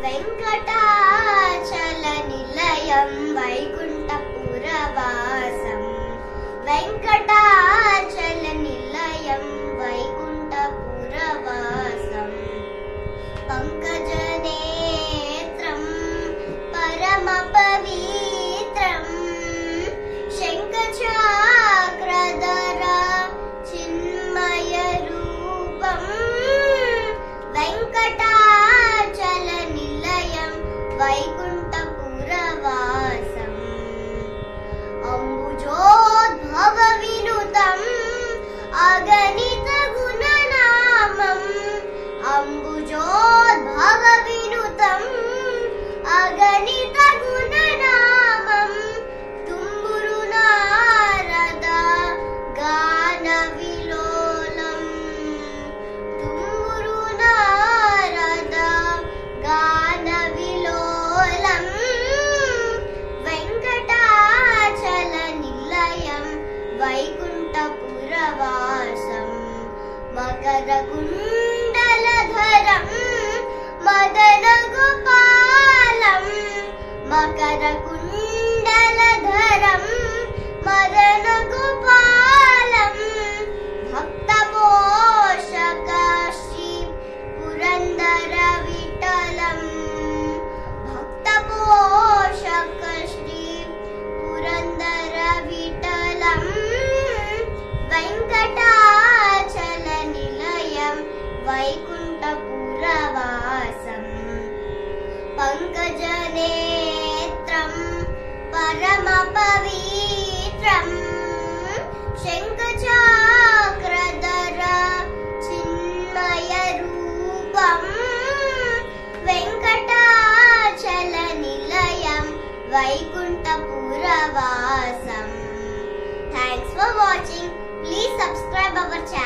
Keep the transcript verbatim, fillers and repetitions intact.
వెంకటాచల నిలయం వైకుంఠపురవాసం వెంకటాచల నిలయం వైకుంఠపురవాసం పంకజనేత్రం పరమ పవిత్రం శంఖచక్రధర చిన్మయ రూపం వెంకటాచల నిలయం వైకుంఠపురవాసం అంబుజోద్భవ వినుతం అగణిత గుణనామం అంబుజోద్భవ వినుతం అగణిత గుణనామం తుంబురు నారద గాన విలోలం తుంబురు నారద గాన విలోలం వెంకటాచల నిలయం వైకుంఠపురవాసం మకర కుండలధరం మదన గోపాలం మకర కుండలధరం మదన గోపాలం భక్త పోషక శ్రీ పురందర విఠలం భక్త పోషక శ్రీ పురందర విఠలం వెంకటాచల నిలయం వైకుంఠపురవాసం పంకజనేత్రం పరమ పవిత్రం శంఖచక్రధర చిన్మయ రూపం వెంకటాచల నిలయం వైకుంఠపురవాసం. Thanks for watching. Please subscribe our channel.